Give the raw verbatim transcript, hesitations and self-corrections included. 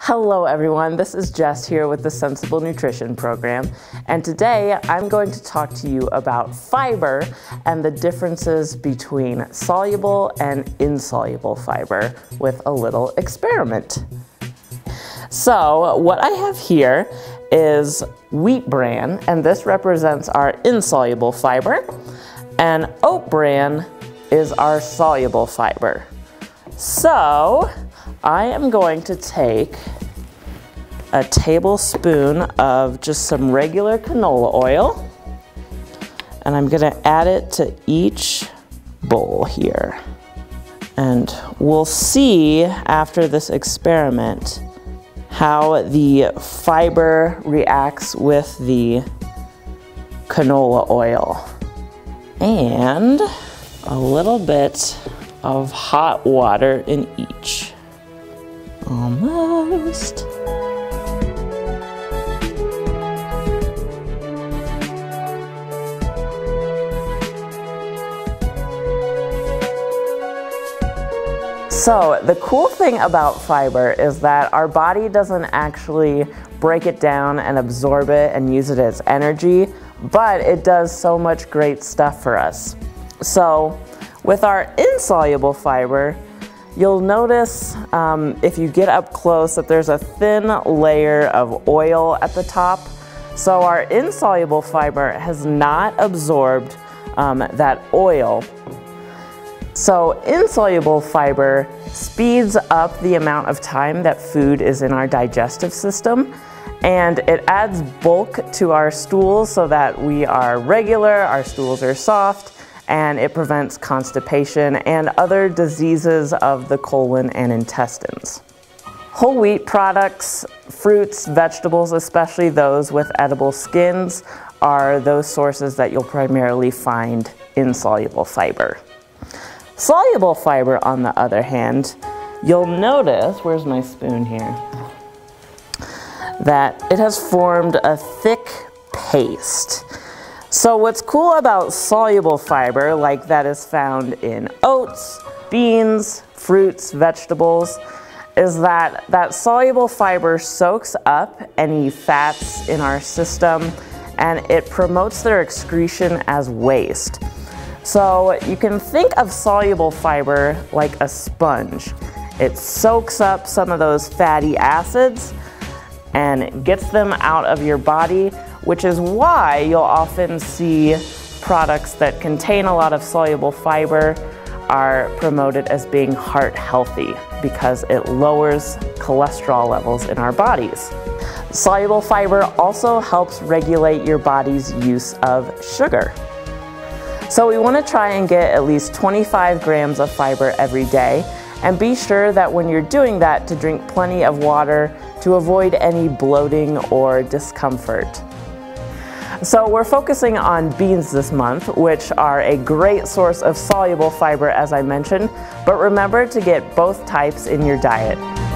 Hello everyone, this is Jess here with the Sensible Nutrition Program, and today I'm going to talk to you about fiber and the differences between soluble and insoluble fiber with a little experiment. So what I have here is wheat bran, and this represents our insoluble fiber, and oat bran is our soluble fiber. So I am going to take a tablespoon of just some regular canola oil, and I'm going to add it to each bowl here. And we'll see after this experiment how the fiber reacts with the canola oil. And a little bit of hot water in each. Almost. So the cool thing about fiber is that our body doesn't actually break it down and absorb it and use it as energy, but it does so much great stuff for us. So with our insoluble fiber, you'll notice um, if you get up close that there's a thin layer of oil at the top. So our insoluble fiber has not absorbed um, that oil. So insoluble fiber speeds up the amount of time that food is in our digestive system, and it adds bulk to our stools so that we are regular, our stools are soft, and it prevents constipation and other diseases of the colon and intestines. Whole wheat products, fruits, vegetables, especially those with edible skins, are those sources that you'll primarily find insoluble fiber. Soluble fiber, on the other hand, you'll notice, where's my spoon here, that it has formed a thick paste. So what's cool about soluble fiber, like that is found in oats, beans, fruits, vegetables, is that that soluble fiber soaks up any fats in our system and it promotes their excretion as waste. So you can think of soluble fiber like a sponge. It soaks up some of those fatty acids and gets them out of your body, which is why you'll often see products that contain a lot of soluble fiber are promoted as being heart healthy because it lowers cholesterol levels in our bodies. Soluble fiber also helps regulate your body's use of sugar. So we want to try and get at least twenty-five grams of fiber every day, and be sure that when you're doing that to drink plenty of water to avoid any bloating or discomfort. So we're focusing on beans this month, which are a great source of soluble fiber, as I mentioned, but remember to get both types in your diet.